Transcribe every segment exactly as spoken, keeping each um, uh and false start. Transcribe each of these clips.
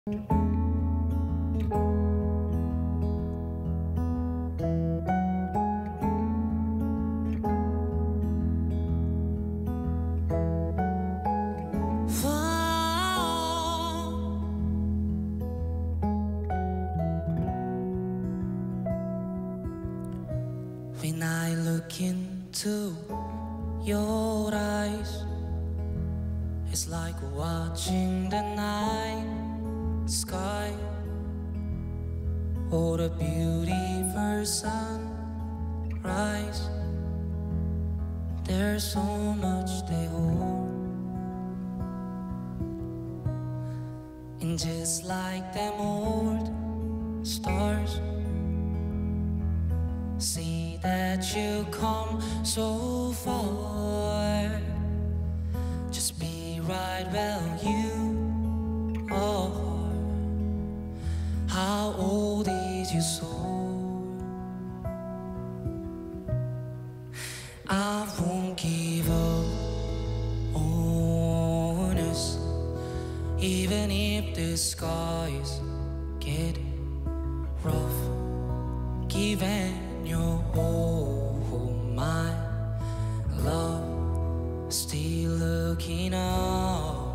When I look into your eyes, it's like watching the night sky or a beautiful sunrise. There's so much they hold, and just like them old stars, see that you come so far. Just be right where you are. How old is your soul? I won't give up on us, even if the skies get rough. Given your oh my love, still looking up.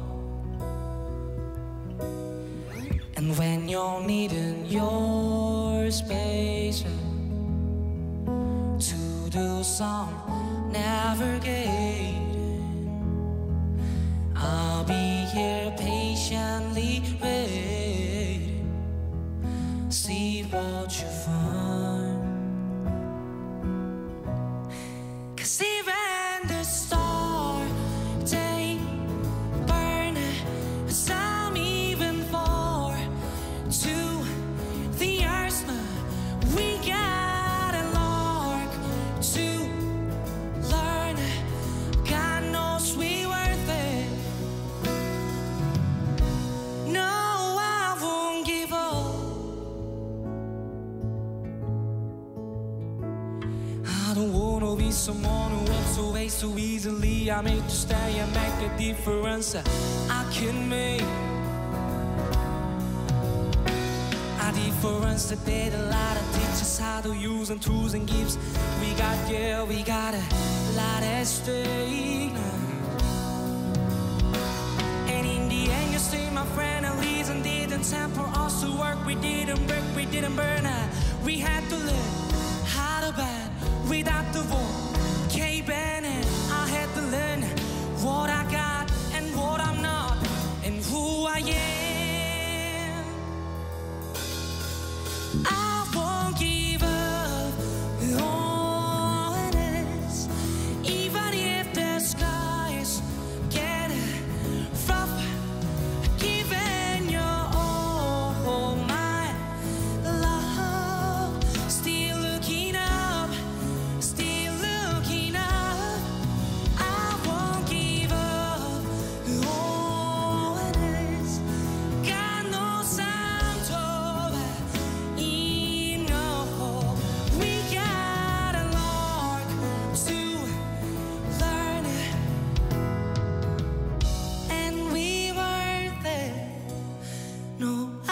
And when you're needing your space to do some navigating, I'll be here patiently waiting. See what you find. Cause even the stars, they burn. Some even fall to the earth. We gotta learn to learn. God knows we worth it. No, I won't give up. I don't wanna be someone who walks away so easily. I'm made to stay and make a difference I can make. A difference that they a lot of teach us how to use and tools and gifts we got, yeah, we got a lot at stake. And in the end you see my friend, at least and didn't temper us to work. We didn't break, we didn't burn out. We had to learn how to bend without the wall, cave-in, and I had to learn what I got and what I'm not, and who I am. I won't give up on this, even if the skies get rough. Giving you all my love, still looking up, still looking up. I won't give up on this. God knows I'm told enough. We gotta learn to learn, and we worth it. No,